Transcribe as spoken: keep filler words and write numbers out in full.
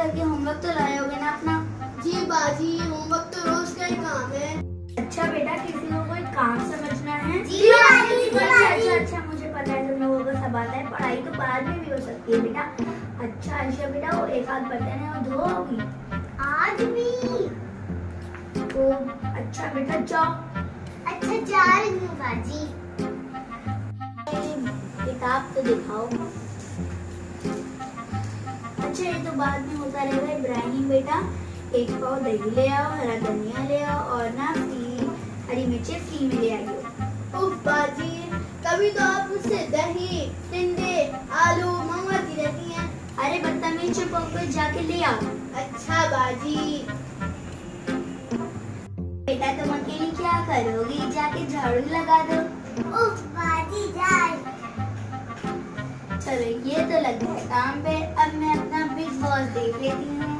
करके होमवर्क तो लाए होगे ना अपना? जी बाजी, होमवर्क तो रोज का ही काम है। अच्छा बेटा, किसी को कोई काम समझना है? जी बाजी, जी अच्छा बाजी। अच्छा अच्छा मुझे पता है तुम लोगों को सब आता है। पढ़ाई तो बाद में भी हो सकती है बेटा। अच्छा आयशा बेटा, वो एक हाथ बर्तन है वो धोओगी? आज भी। तो अच्छा बेटा जाओ। अच्छा जा रही हूँ बाजी। किताब तो दिखाओ। अच्छा ये तो बाद में होता रहेगा। इब्राहिम बेटा, एक पाव दही ले आओ, हरा धनिया ले आओ और ना फ्री हरी मिर्ची फ्री में ले आइयो। उफ बाजी, कभी तो आप मुझसे दही, टिंडे, आलू मंगवाती रहती हैं। अरे बदतमीज, चुप होकर जाके ले आओ। अच्छा बाजी। बेटा तुम अकेली क्या करोगी? जाके झाड़ू लगा दो। उफ बाजी जाए। चलो ये तो लग गया काम पे। अब मैं अपना बिग बॉस देख लेती हूँ।